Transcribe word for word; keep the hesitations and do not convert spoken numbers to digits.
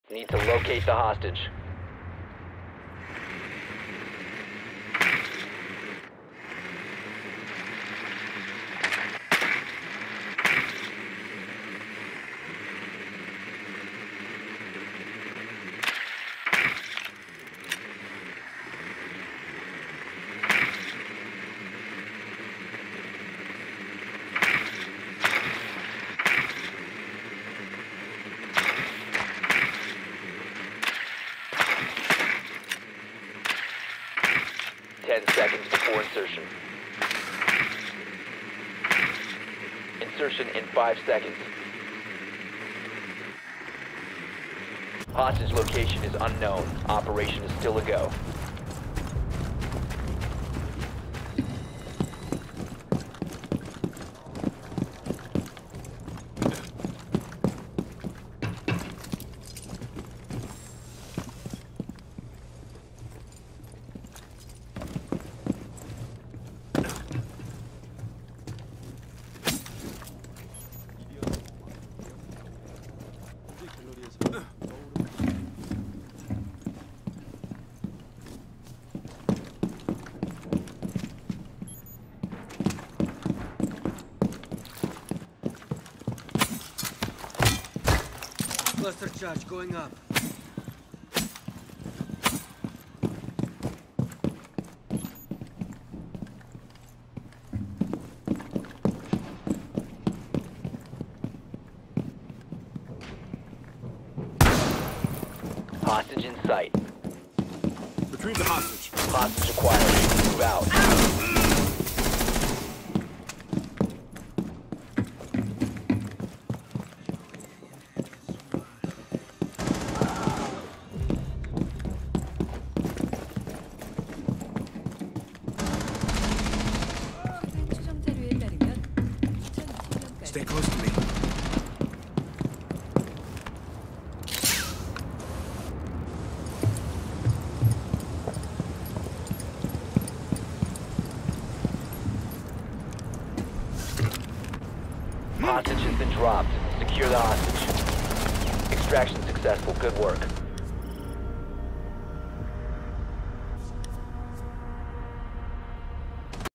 Need to locate the hostage. Ten seconds before insertion. Insertion in five seconds. Hostage location is unknown. Operation is still a go. Cluster charge going up. Hostage in sight. Retrieve the hostage. Hostage acquired. Move out. Stay close to me. Hostage has been dropped. Secure the hostage. Extraction successful. Good work.